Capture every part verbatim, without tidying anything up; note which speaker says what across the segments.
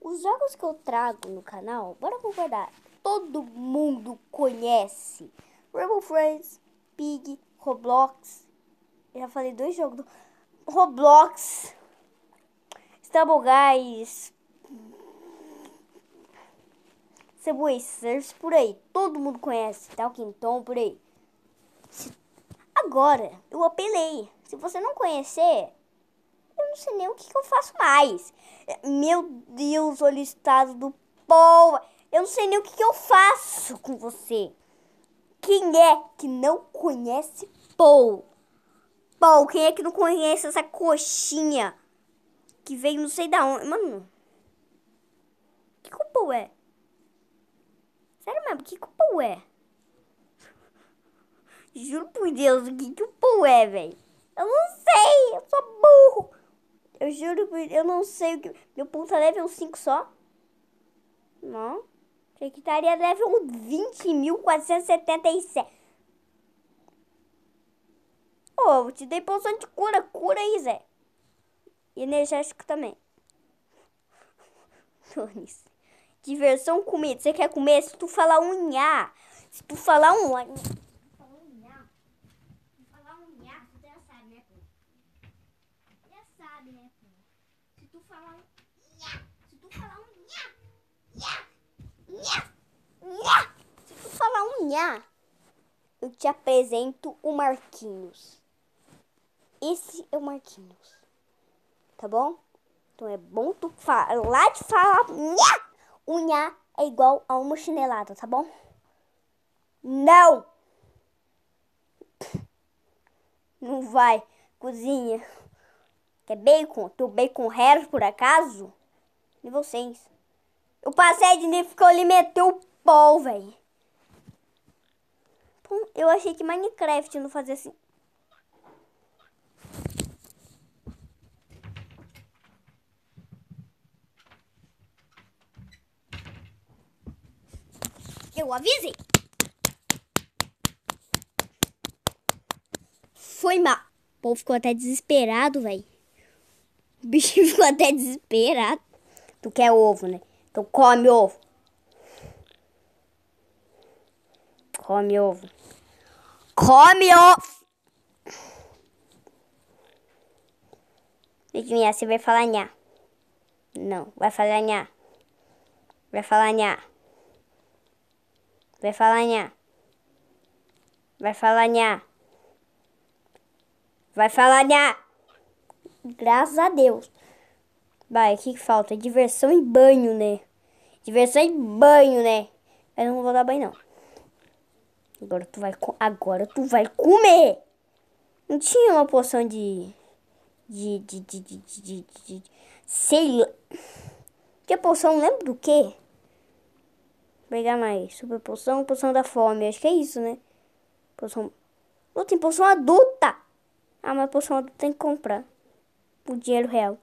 Speaker 1: Os jogos que eu trago no canal, bora concordar, todo mundo conhece. Rainbow Friends, Pig, Roblox. Eu já falei dois jogos do Roblox, Stumble Guys, Subway Surfers, por aí. Todo mundo conhece, Talking Tom, por aí. Agora, eu apelei. Se você não conhecer, eu não sei nem o que, que eu faço mais. Meu Deus, olha o estado do povo. Eu não sei nem o que, que eu faço com você. Quem é que não conhece Paul? Paul, quem é que não conhece essa coxinha que veio não sei da onde? Mano, o que, que o Paul é? Sério mesmo, o que, que o Paul é? Juro por Deus, o que, que o Paul é, velho? Eu não sei, eu sou burro. Eu juro por eu não sei o que... Meu Paul tá level cinco só? Não. Achei que estaria level vinte mil quatrocentos e setenta e sete. Ô, oh, eu te dei poção de cura. Cura aí, Zé. E energético também. Diversão, comida. Você quer comer? Se tu falar um nha. Se tu falar um nha. Se tu falar um nha. Se tu falar um nha, tu já sabe, né, pô? Já sabe, né, pô? Se tu falar um nha. Se tu falar um nha. Nha. Nha. Nha. Se tu falar um nha, eu te apresento o Marquinhos. Esse é o Marquinhos. Tá bom? Então é bom tu falar de falar nha. O nha é igual a uma chinelada, tá bom? Não! Não vai. Cozinha. Quer bacon? Teu bacon raro, por acaso? E vocês? Eu passei de nível, ficou ali, meteu o pau, velho. Eu achei que Minecraft não fazia assim. Eu avisei. Foi mal. O povo ficou até desesperado, velho. O bicho ficou até desesperado. Tu quer ovo, né? Então come ovo. Come ovo. Come ovo. Nha, você vai falar nha. Não, vai falar nha. Vai falar nha. Vai falar nha. Vai falar nha. Vai falar nha. Graças a Deus. Vai, o que, que falta? Diversão e banho, né? Diversão e banho, né? Eu não vou dar banho, não. Agora tu vai, agora tu vai comer. Não tinha uma poção de... De... De... De... De... de, de, de sei lá. Que poção, lembra do quê? Vou pegar mais. Super poção, poção da fome. Acho que é isso, né? Poção... Não, tem poção adulta. Ah, mas poção adulta tem que comprar. Por dinheiro real.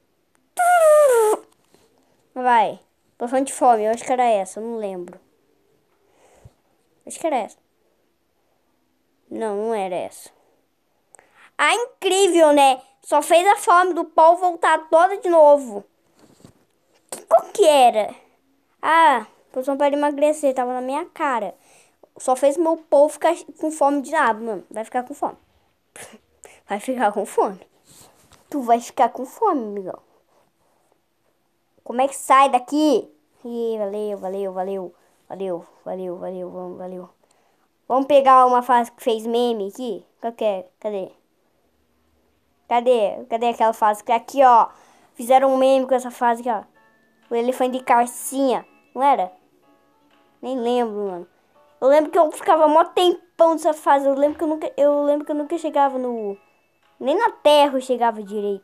Speaker 1: Vai. Poção de fome. Eu acho que era essa. Eu não lembro. Acho que era essa. Não, não era essa. Ah, incrível, né? Só fez a fome do pau voltar toda de novo. Que qual que era? Ah, poção para emagrecer. Tava na minha cara. Só fez meu povo ficar com fome de nada, mano. Vai ficar com fome. Vai ficar com fome. Tu vai ficar com fome, amigão. Como é que sai daqui? Ih, valeu, valeu, valeu. Valeu, valeu, valeu, vamos, valeu. Vamos pegar uma fase que fez meme aqui? Qual que é? Cadê? Cadê? Cadê aquela fase? Aqui, ó. Fizeram um meme com essa fase aqui, ó. O elefante de carcinha. Não era? Nem lembro, mano. Eu lembro que eu ficava mó tempão nessa fase. Eu lembro que eu nunca, eu lembro que eu nunca chegava no... Nem na terra eu chegava direito.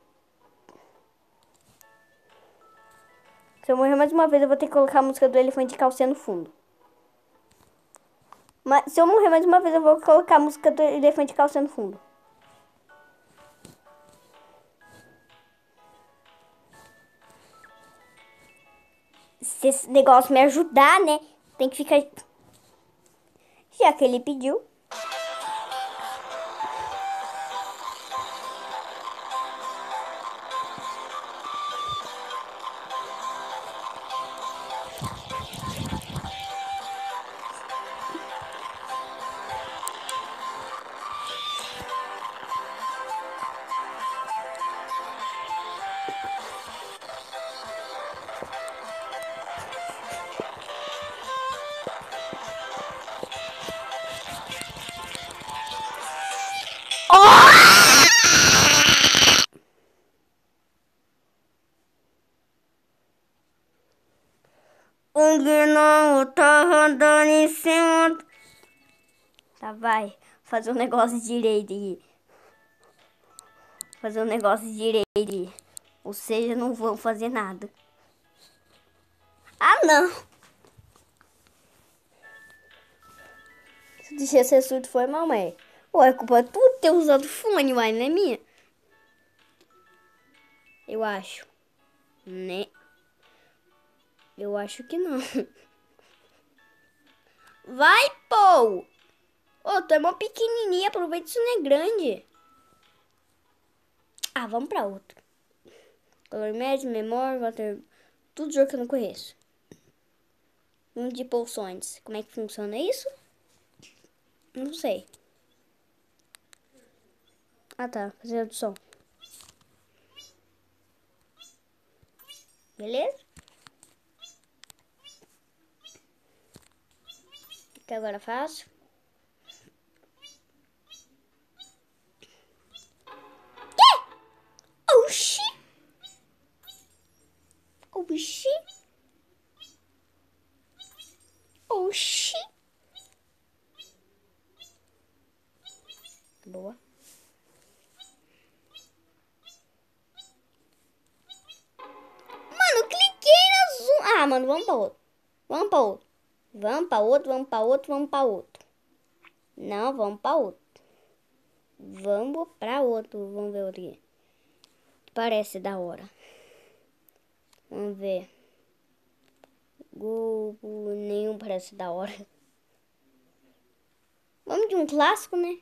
Speaker 1: Se eu morrer mais uma vez, eu vou ter que colocar a música do elefante de calcinha no fundo. Mas se eu morrer mais uma vez, eu vou colocar a música do elefante de calcinha no fundo. Se esse negócio me ajudar, né? Tem que ficar... Já que ele pediu. Um gnomo tá andando em cima. Tá, vai. Fazer um negócio direito aqui. Fazer um negócio direito aqui. Ou seja, não vão fazer nada. Ah, não. Se deixar ser surdo foi mal, mãe. Ué, a culpa é tu ter usado fone, uai, não é minha. Eu acho. Né? Eu acho que não. Vai, pô! Ô, tu é mó pequenininha, aproveita isso não é grande. Ah, vamos pra outro. Color médio, memória, water... Tudo jogo que eu não conheço. Um de poções. Como é que funciona isso? Não sei. Ah, tá. Fazendo som. Beleza? O que agora eu faço? Que? Oxi! Oxi! Oxi! Boa. Mano, cliquei na zoom. Ah, mano, vamos pra outro. Vamos pra outro. Vamos pra outro, vamos pra outro, vamos pra outro. Não, vamos pra outro. Vamos pra outro. Vamos ver outro aqui. Parece da hora. Vamos ver. Google, nenhum parece da hora. Vamos de um clássico, né?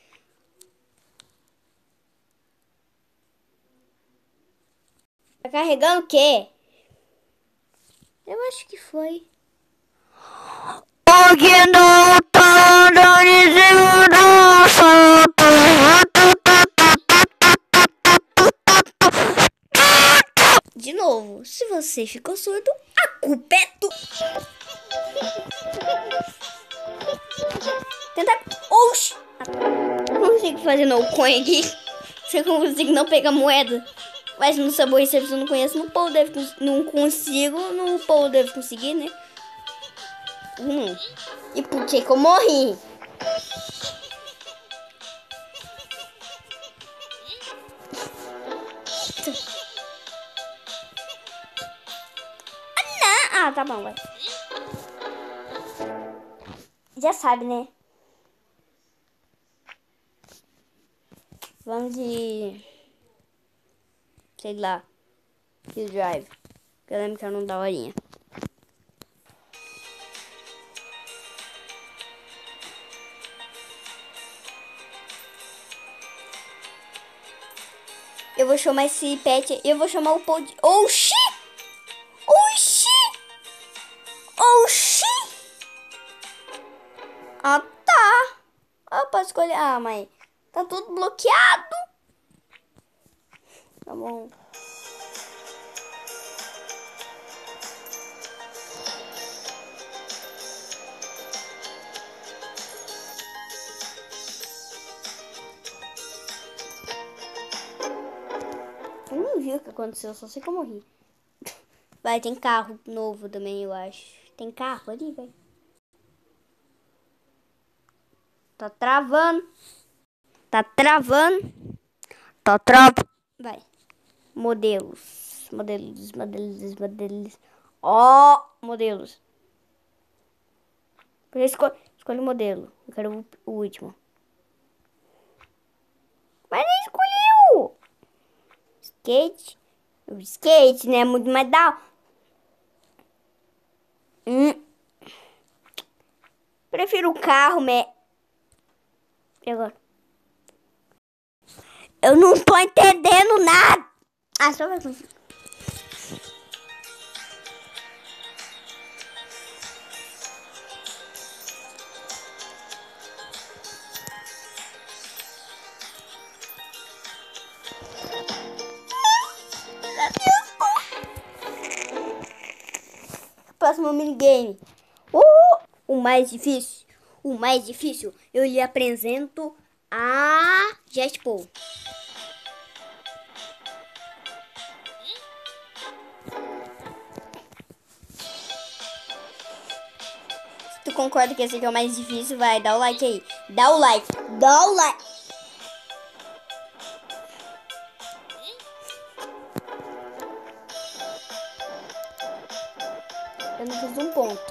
Speaker 1: Tá carregando o quê? Eu acho que foi. Porque não tá de novo, se você ficou surdo, a culpa é tu. Tenta. Oxi! Não consigo fazer no coin aqui. Você consigo não pegar moeda. Mas no Subway Surfers eu não conheço. No Paul deve não consigo. No Paul deve conseguir, né? Hum. E por que que eu morri? Ah, não. Ah, tá bom, vai. Já sabe, né? Vamos de... sei lá. Hill Drive. Eu lembro que eu não dá horinha. Eu vou chamar esse pet. Eu vou chamar o Paul de... Oxi! Oxi! Oxi! Ah, tá. Ah, posso escolher. Ah, mas tá tudo bloqueado. Tá bom. Eu não vi o que aconteceu, só sei que eu morri. Vai, tem carro novo também, eu acho. Tem carro ali, velho. Tá travando. Tá travando. Tá travando. Vai. Modelos. Modelos, modelos, modelos. Ó, oh, modelos. Escolhe, escolhe o modelo. Eu quero o, o último. Mas nem escolheu. Skate. O skate, né? Muito mais da... Hum. Prefiro o carro, me... E agora? Eu não tô entendendo nada. Ah, só vai conseguir. Próximo minigame. Uh, o mais difícil. O mais difícil. Eu lhe apresento a Jetpool. concordam que esse aqui é o mais difícil, vai, dá o like aí. Dá o like, dá o like. Eu não fiz um ponto.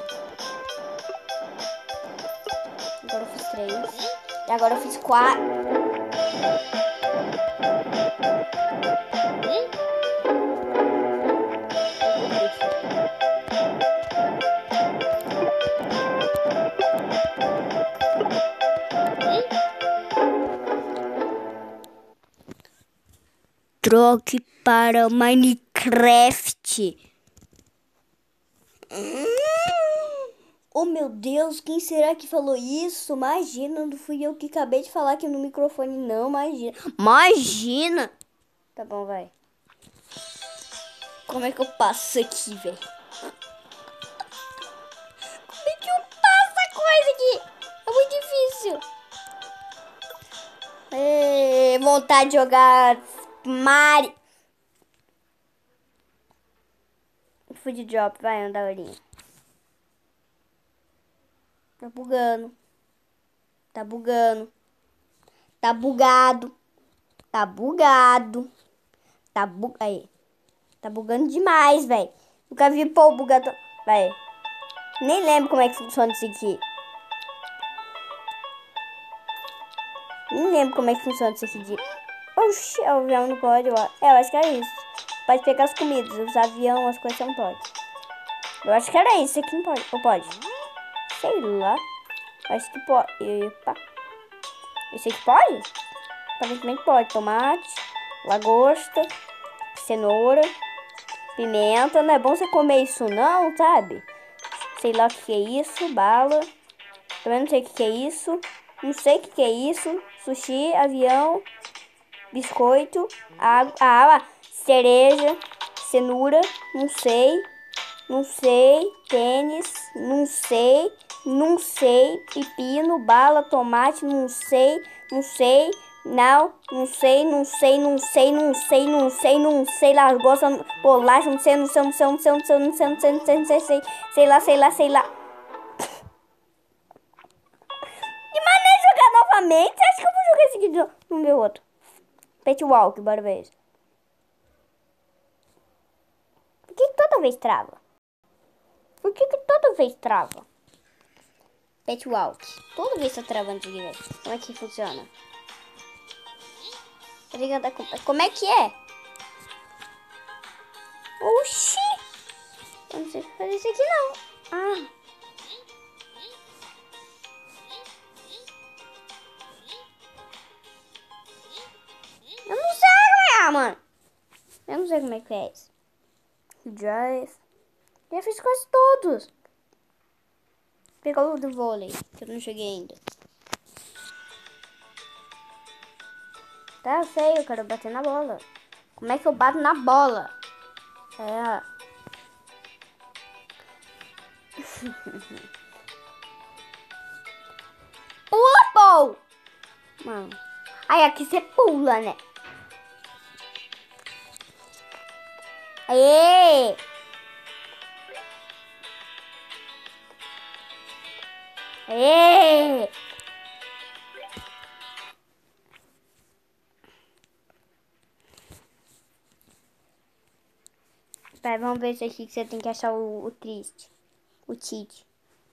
Speaker 1: Agora eu fiz três. E agora eu fiz quatro. Troque para Minecraft. Hum. Oh meu Deus, quem será que falou isso? Imagina, não fui eu que acabei de falar aqui no microfone, não, imagina. Imagina! Tá bom, vai. Como é que eu passo aqui, velho? Como é que eu passo a coisa aqui? É muito difícil. É, vontade de jogar Mario. Food drop, vai, andarinha. Tá bugando. Tá bugando. Tá bugado. Tá bugado. Tá bu... Aí. Tá bugando demais, velho. Nunca vi pô bugado. Vai. Nem lembro como é que funciona isso aqui. Nem lembro como é que funciona isso aqui. De... Oxi, o avião não pode. É, eu acho que é isso. Pode pegar as comidas, os aviões, as coisas não pode. Eu acho que era isso aqui, não pode. Ou pode? Sei lá. Acho que pode. Epa. Esse aqui pode? Aparentemente pode. Tomate, lagosta, cenoura, pimenta. Não é bom você comer isso não, sabe? Sei lá o que é isso. Bala. Também não sei o que é isso. Não sei o que é isso. Sushi, avião, biscoito, água, água, cereja, cenoura. Não sei. Não sei. Tênis. Não sei. Não sei. Pepino, bala, tomate. Não sei. Não sei. Não. Não sei. Não sei. Não sei. Não sei. Não sei. Não sei. Lagosta, bolacha. Não sei. Não sei. Não sei. Não sei. Não sei. Não sei. Não sei. Não sei. Não sei. Sei. Sei lá. Sei lá. Sei lá. Que maneira de jogar novamente? Você acha que eu vou jogar esse aqui de novo? Vamos ver o outro. Pet Walk. Bora ver isso. Por que toda vez trava? Por que, que toda vez trava? Pet Walk. Toda vez tá travando de velho. Como é que funciona? Como é que é? Oxi! Eu não sei fazer isso aqui não. Ah. Eu não sei como é, mano. Eu não sei como é que é isso. Drive. Já fiz quase todos. Pegou o do vôlei, que eu não cheguei ainda. Tá, eu sei, eu quero bater na bola. Como é que eu bato na bola? É. Pula, pô! Mano. Aí aqui você pula, né? Aê! Aê! Vai, vamos ver isso aqui que você tem que achar o, o triste. O Tite.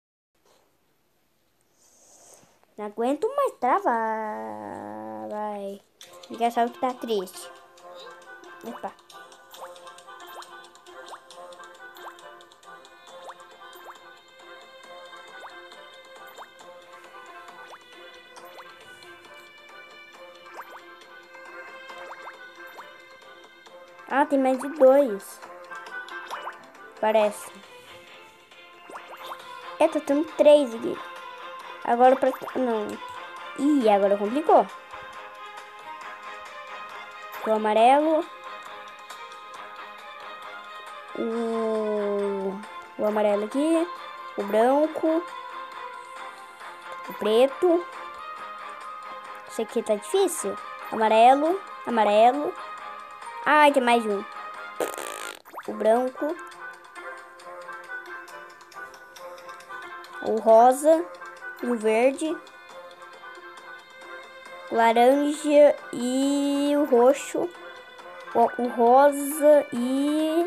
Speaker 1: Não aguento mais travar. Vai. Tem que achar o que tá triste. Opa. Ah, tem mais de dois. Parece. É, tô tendo três aqui. Agora pra... Não. Ih, agora complicou. O amarelo. O... O amarelo aqui. O branco. O preto. Esse aqui tá difícil. Amarelo. Amarelo. Ai, tem mais um. O branco. O rosa e o verde. O laranja e o roxo. O, o rosa e...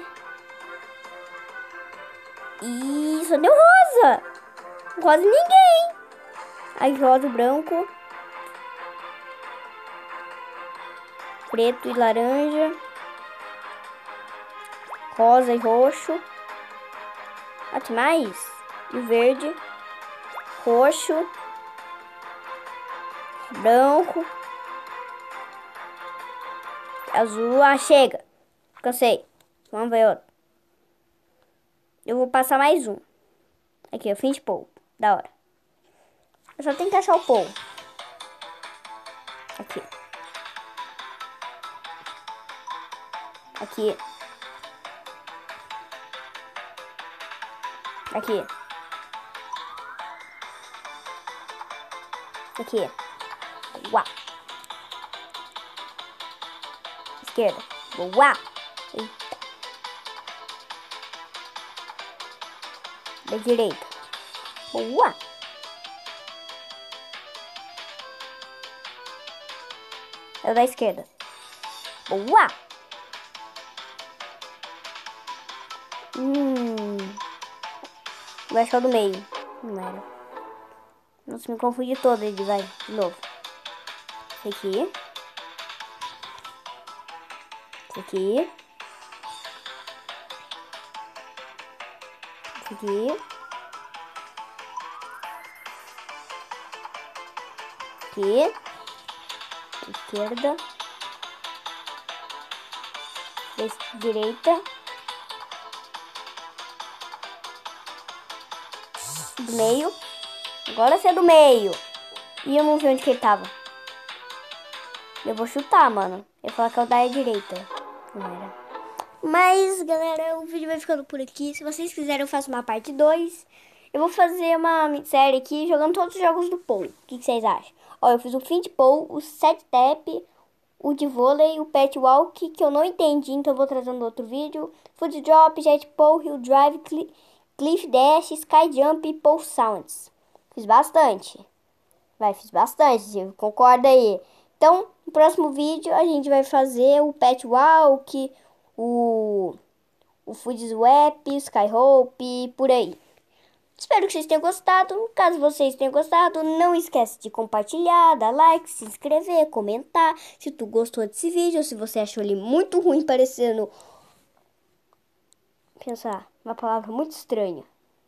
Speaker 1: E só deu rosa. Rosa ninguém. Aí rosa e branco. Preto e laranja. Rosa e roxo. Ah, tem mais? E o verde. Roxo. Branco. Azul. Ah, chega. Cansei. Vamos ver outro. Eu vou passar mais um. Aqui, o fim de polvo. Da hora. Eu só tenho que achar o polvo. Aqui. Aqui. Aqui. Aqui. Uau. Esquerda. Boa. Eita. Da direita. Boa. É o da esquerda. Boa. Hum. Vai achar o do meio. Não era. Nossa, me confundi todo ele, vai. De novo. Esse aqui. Esse aqui. Esse aqui. Aqui. Esquerda. Direita. Do meio. Agora você é do meio. E eu não vi onde que ele tava. Eu vou chutar, mano. Eu vou falar que é o da direita. Não era. Mas, galera, o vídeo vai ficando por aqui. Se vocês quiserem, eu faço uma parte dois. Eu vou fazer uma série aqui jogando todos os jogos do Paul. O que, que vocês acham? Ó, eu fiz o Fim de Paul, o Set Tap, o de vôlei, o Pet Walk, que eu não entendi, então eu vou trazendo outro vídeo. Foot Drop, Jet Paul, Hill Drive, Cli Cliff Dash, Sky Jump e Paul Sounds. Fiz bastante. Vai, fiz bastante, concorda aí. Então, no próximo vídeo a gente vai fazer o Pet Walk, o, o Food Swap, Sky Hope, por aí. Espero que vocês tenham gostado. Caso vocês tenham gostado, não esquece de compartilhar, dar like, se inscrever, comentar. Se tu gostou desse vídeo ou se você achou ele muito ruim, parecendo... Pensar, uma palavra muito estranha.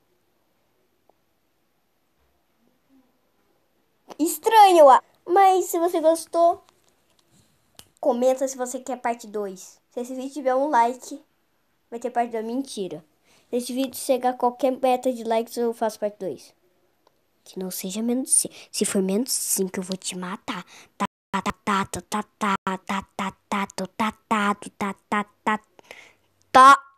Speaker 1: Estranho, mas se você gostou, comenta se você quer parte dois. Se esse vídeo tiver um like, vai ter parte dois. Mentira. Se esse vídeo chegar a qualquer meta de likes, eu faço parte dois. Que não seja menos cinco. Se for menos cinco, eu vou te matar. Tá, tá, tá, tá, tá, tá, tá, tá, tá, tá, tá, tá, tá, tá, tá, tá.